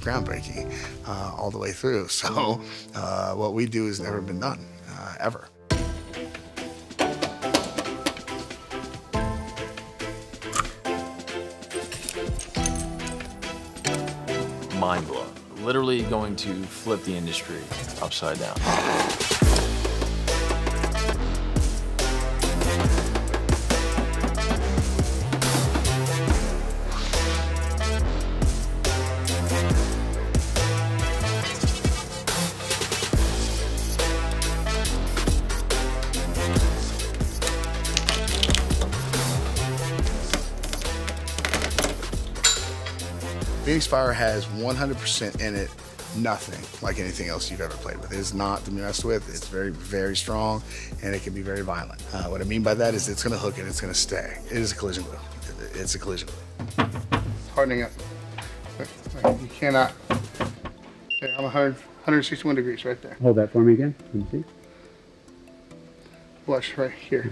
groundbreaking all the way through. So what we do has never been done, ever. Mind blowing. Literally going to flip the industry upside down. Phoenix Fire has 100% in it nothing like anything else you've ever played with. It is not to be messed with. It's very, very strong, and it can be very violent. What I mean by that is it's going to hook and it's going to stay. It is a collision glue. It's a collision glue. Hardening up. You cannot. Okay, I'm 161 degrees right there. Hold that for me again. Let me see. Watch right here.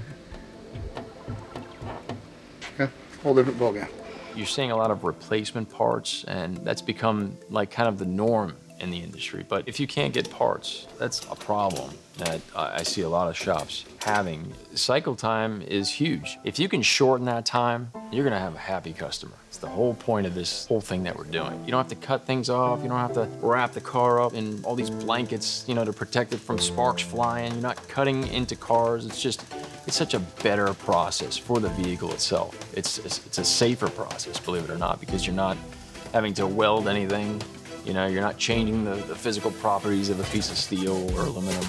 Okay, whole different ballgame. You're seeing a lot of replacement parts, and that's become like kind of the norm in the industry. But if you can't get parts, that's a problem that I see a lot of shops having. Cycle time is huge. If you can shorten that time, you're gonna have a happy customer. It's the whole point of this whole thing that we're doing. You don't have to cut things off. You don't have to wrap the car up in all these blankets, you know, to protect it from sparks flying. You're not cutting into cars. It's such a better process for the vehicle itself. It's a safer process, believe it or not, because you're not having to weld anything. You know, you're not changing the physical properties of a piece of steel or aluminum.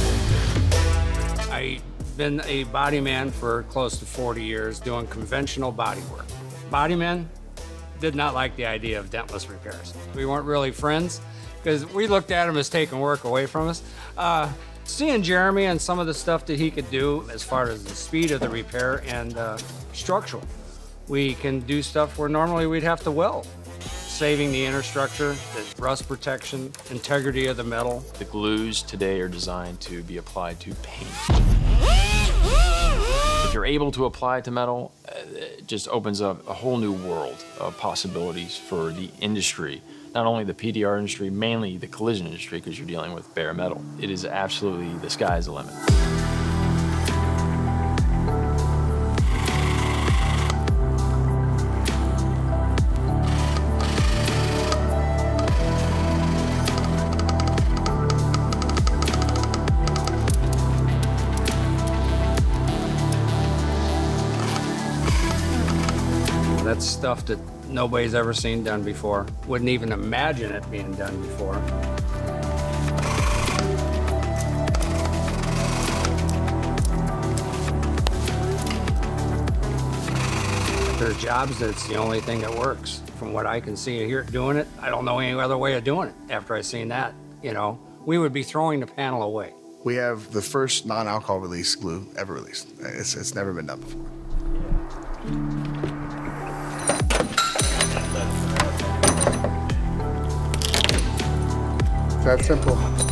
I've been a body man for close to 40 years doing conventional body work. Body men did not like the idea of dentless repairs. We weren't really friends because we looked at him as taking work away from us. Seeing Jeremy and some of the stuff that he could do as far as the speed of the repair and structural, we can do stuff where normally we'd have to weld. Saving the inner structure, the rust protection, integrity of the metal. The glues today are designed to be applied to paint. If you're able to apply it to metal, it just opens up a whole new world of possibilities for the industry. Not only the PDR industry, mainly the collision industry, because you're dealing with bare metal. It is absolutely, the sky's the limit. That's stuff that nobody's ever seen done before. Wouldn't even imagine it being done before. There are jobs that's the only thing that works. From what I can see here doing it, I don't know any other way of doing it. After I seen that, you know, we would be throwing the panel away. We have the first non-alcohol release glue ever released. It's never been done before. That simple.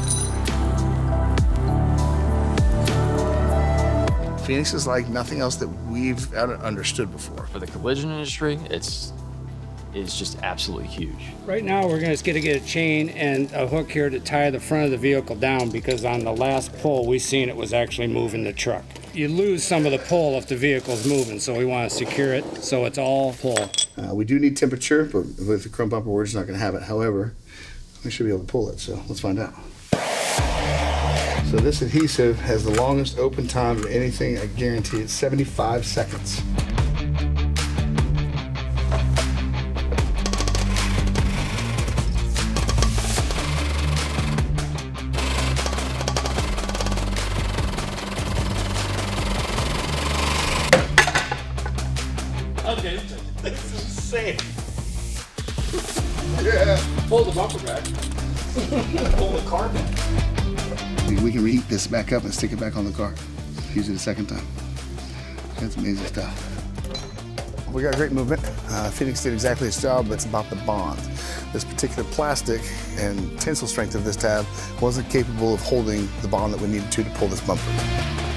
Phoenix is like nothing else that we've understood before. For the collision industry, it's just absolutely huge. Right now, we're going to get a chain and a hook here to tie the front of the vehicle down, because on the last pull, we seen it was actually moving the truck. You lose some of the pull if the vehicle's moving, so we want to secure it so it's all pull. We do need temperature, but with the chrome bumper, we're just not going to have it. However, we should be able to pull it, so let's find out. So this adhesive has the longest open time of anything, I guarantee it's 75 seconds. Okay, this is insane. Yeah. Pull the bumper back. Pull the car back. We can reheat this back up and stick it back on the car. Use it a second time. That's amazing stuff. We got great movement. Phoenix did exactly its job, but it's about the bond. This particular plastic and tensile strength of this tab wasn't capable of holding the bond that we needed to pull this bumper.